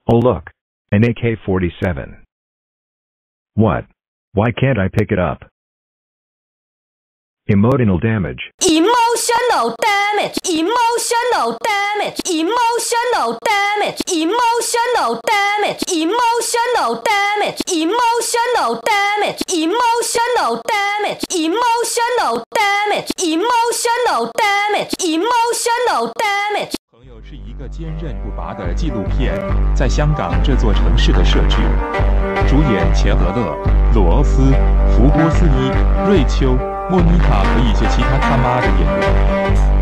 Oh look. An AK-47. What? Why can't I pick it up? Emotional damage. Emotional damage. Emotional damage. Emotional damage. Emotional damage. Emotional damage. Emotional damage. Emotional damage. Emotional damage. Emotional damage. Emotional damage. 朋友是一个坚韧不拔的纪录片，在香港这座城市的设置，主演钱德勒、罗欧斯、福波斯伊、瑞秋、莫妮卡和一些其他他妈的演员。